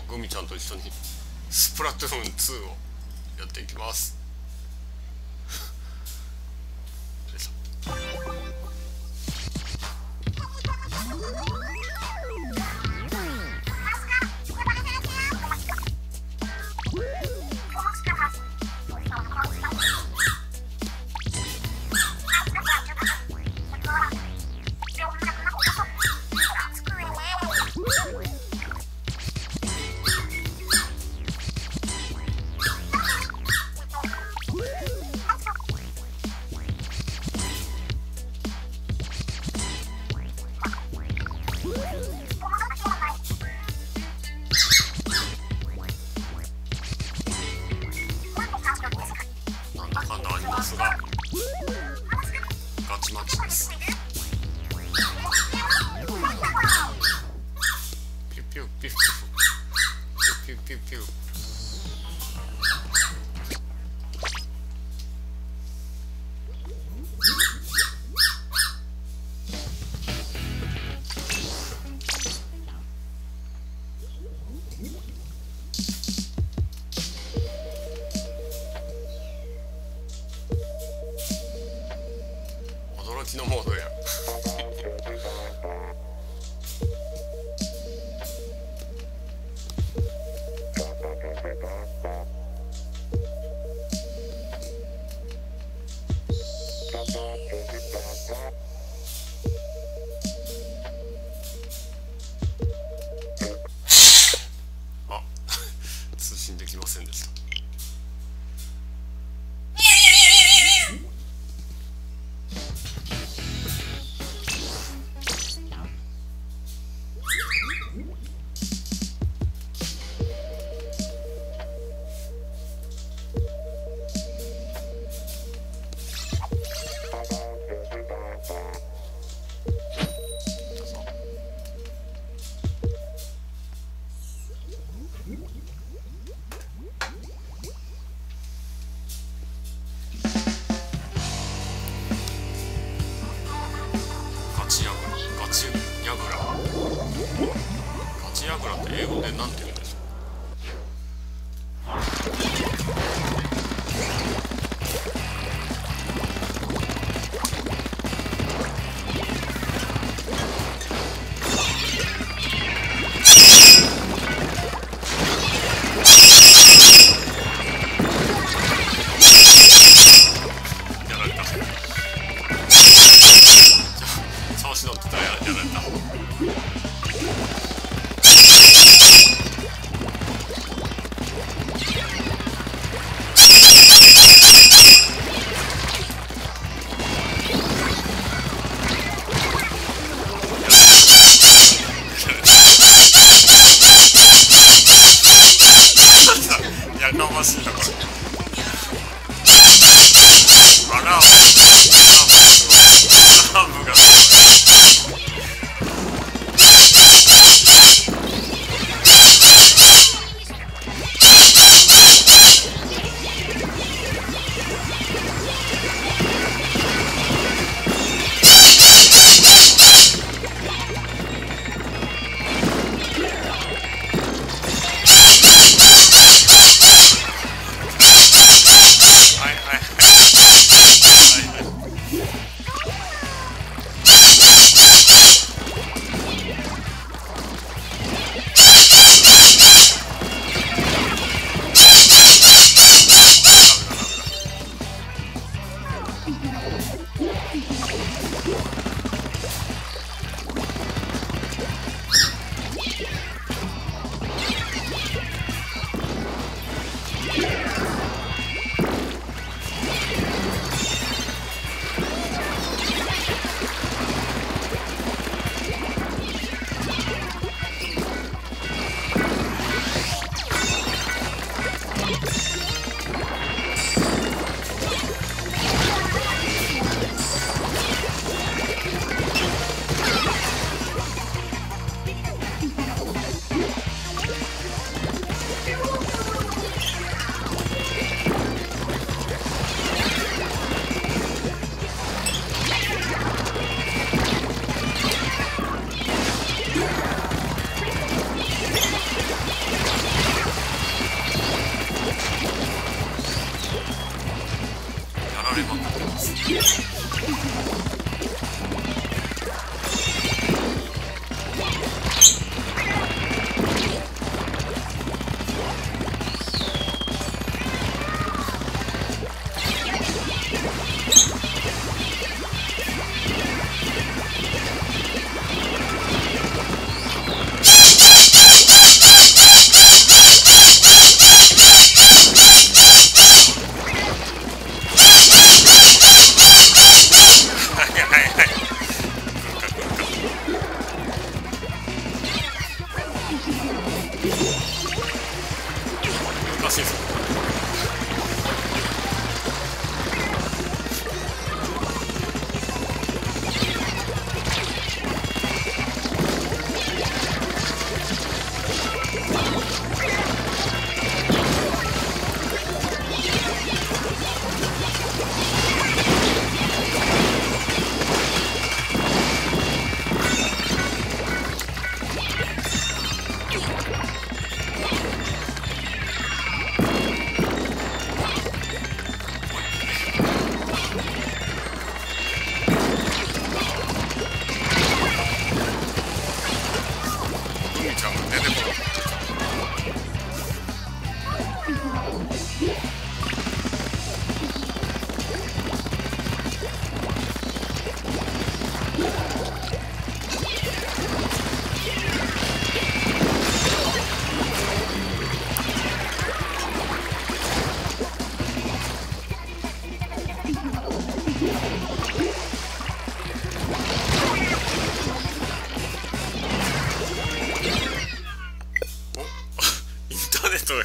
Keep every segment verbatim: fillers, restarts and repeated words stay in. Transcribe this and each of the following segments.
グミちゃんと一緒にスプラトゥーンツーをやっていきます。ガチマチです。ピュピュピュピュピュピュピュ。驚きのモードや。あ、通信できませんでした。ガチヤグラ、ガチヤグラ、ガチヤグラって英語でなんて言うんですか？やられた。調子乗ってたらやられた。やかましいなこれ。アラーム、アラーム、アラームがすごい。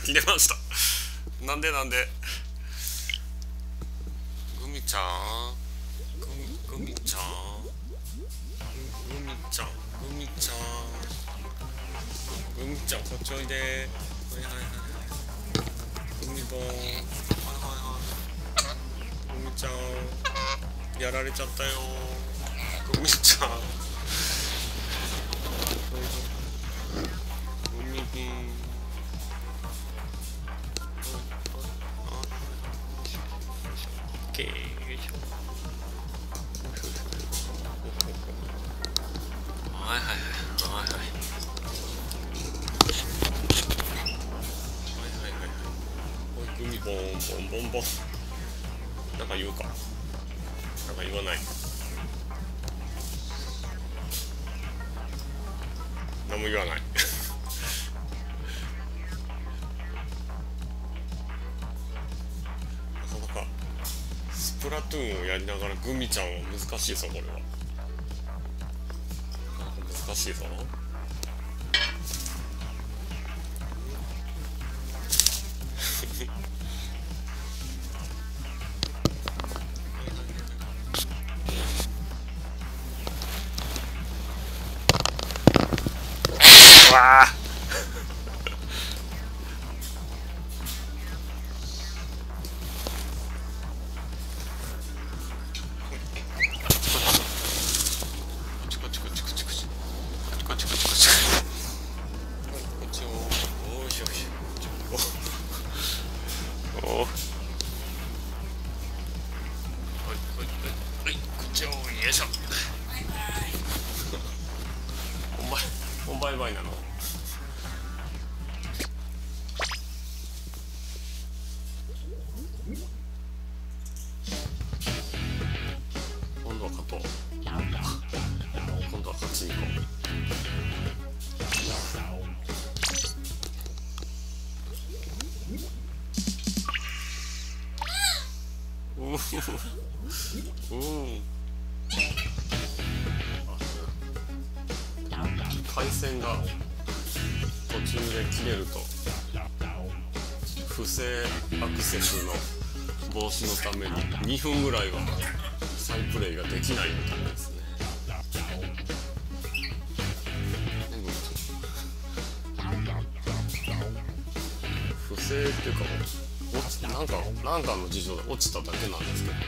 切れました。なんでなんで。グミちゃんグミグミちゃんグミちゃんグミちゃんグミちゃんこっちおいで。はいはいはいグミボーン。はいはいはいグミちゃんやられちゃったよ。グミちゃんグミビンはいはいはいはいはいはいはいはい。グミボンボンボンボン。なんか言うか。なんか言わない。何も言わない。なかなかスプラトゥーンをやりながらグミちゃんは難しいぞこれは。なかなか難しいぞ。わあチコチコチコチコチチコチコチコチこっちをおーしよしおおはいはいはいこっちをよいしょ。お前おバイバイなの。今度は勝とう。今度は勝ちに行こう。ううん回線が途中で切れると不正アクセスの防止のためににふんぐらいは再プレイができないみたいですね。不正っていうか落ちなんかなんかの事情で落ちただけなんですけどね。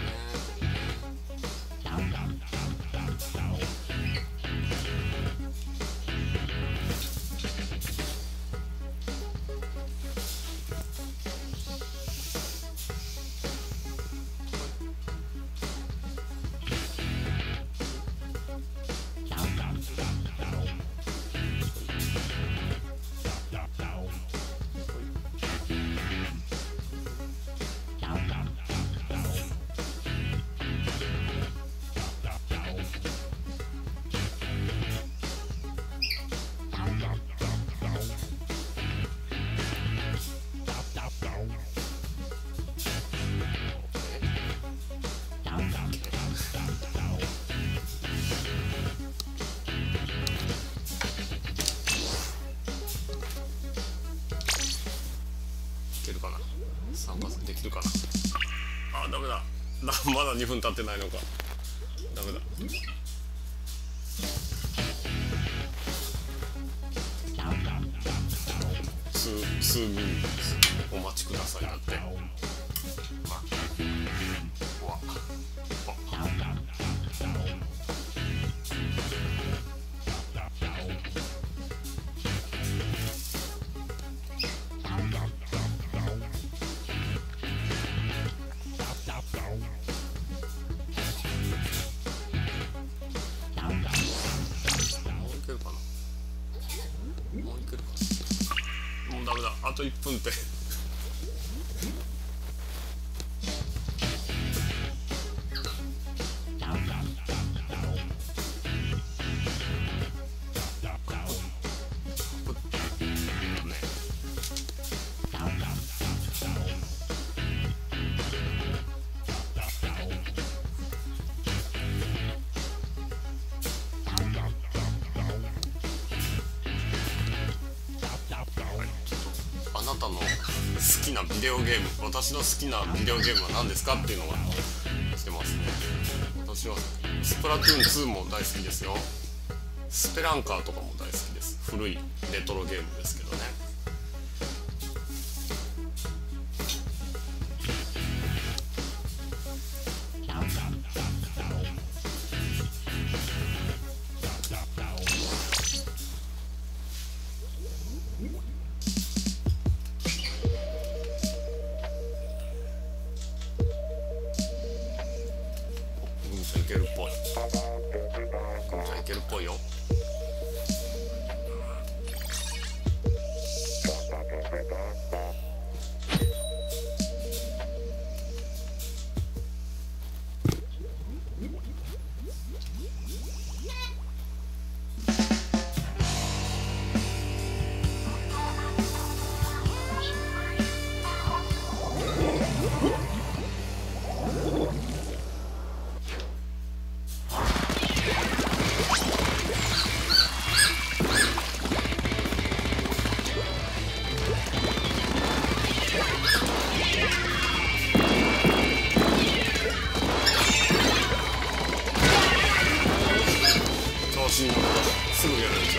いけるかな。参加できるかな。あ、ダメだ。まだにふん経ってないのか。ダメだ。数数ミニお待ちくださいだって。まあ、うわあといっぷんってなたの好きなビデオゲーム、私の好きなビデオゲームは何ですかっていうのが来てますね。私はスプラトゥーンツーも大好きですよ。スペランカーとかも大好きです。古いレトロゲームですけどね。いけるっぽい。くんちゃんいけるっぽいよ。すぐやるんですよ。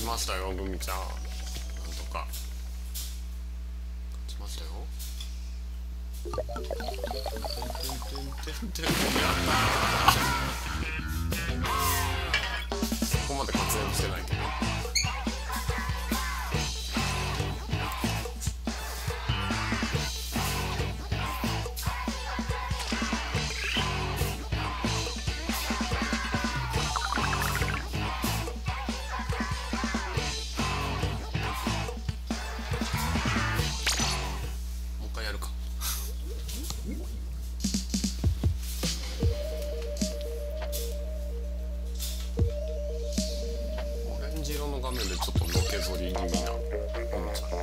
ちましたよグミちゃん、なんとか勝ちましたよ。そこまで活躍してないけど。もう一回やるか。オレンジ色の画面でちょっとのけぞり気味なグミちゃんです。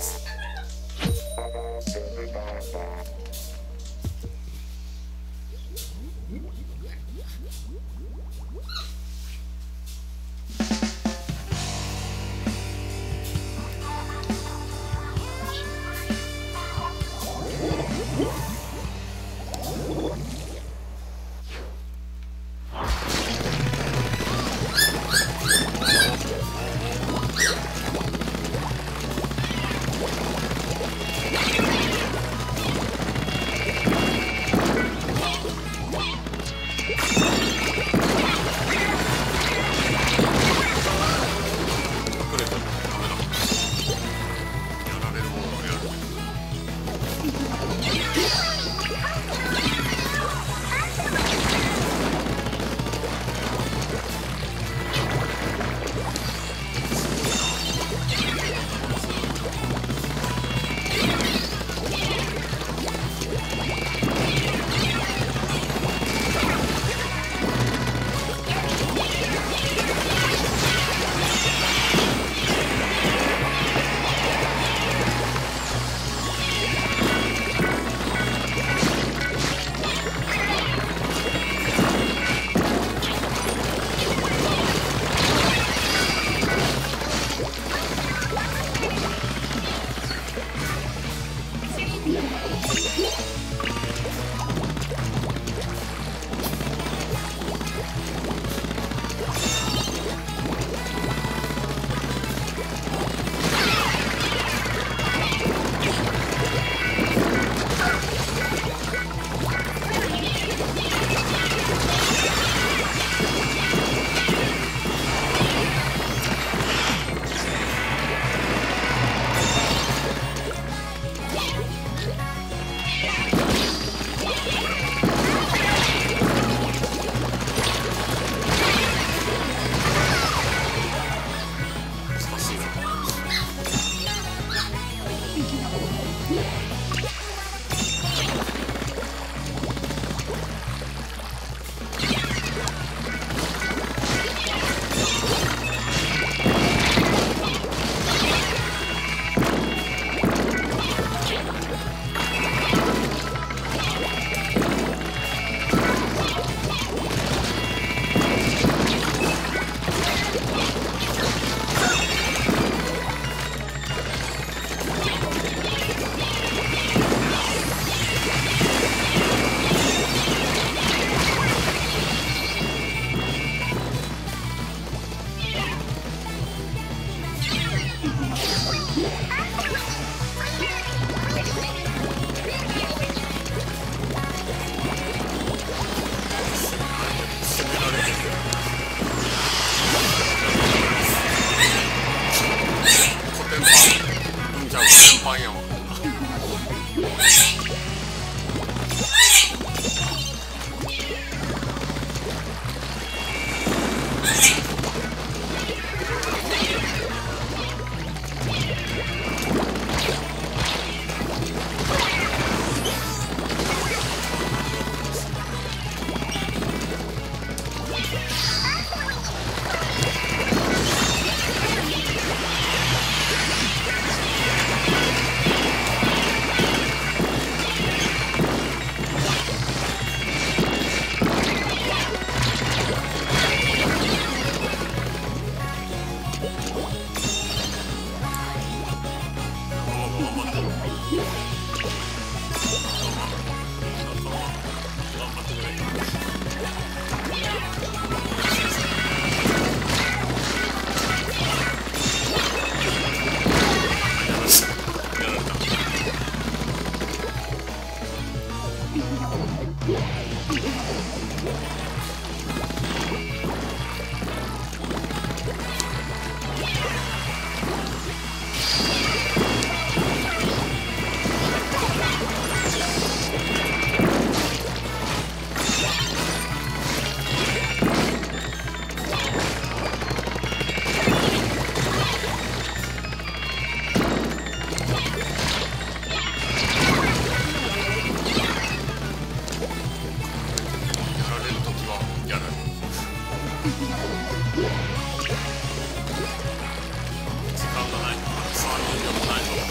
時間がない。さんじゅうびょうもないぞ。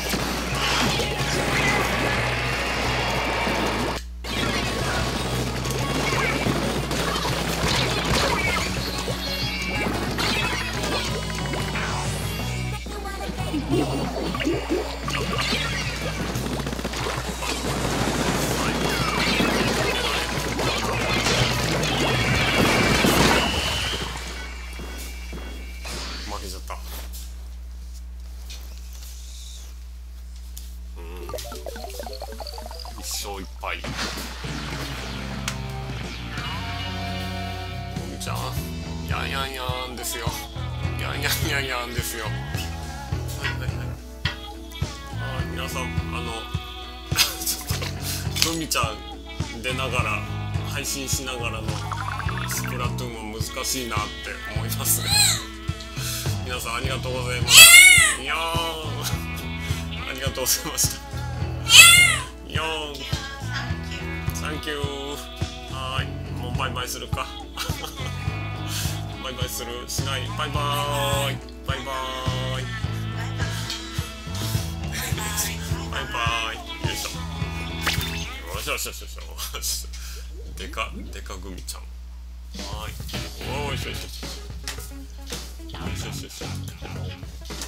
負けちゃった。うん、一勝一敗。もみちゃんやんやんやんですよ。やんやんやんやんですよ。はいはいはい。あ、皆さん、あのちょっとふみちゃん出ながら配信しながらのスプラトゥーンは難しいなって思いますね。皆さんありがとうございます。いやーありがとうございました。いやーサンキュー。はーい、もうバイバイするか。バイバイするしない。バイバーイバイバーイバイバーイ。よいしょ。よしよしよしよし。でかでかグミちゃん。はーい。おーいしょいしょいしょ。よしよしよし。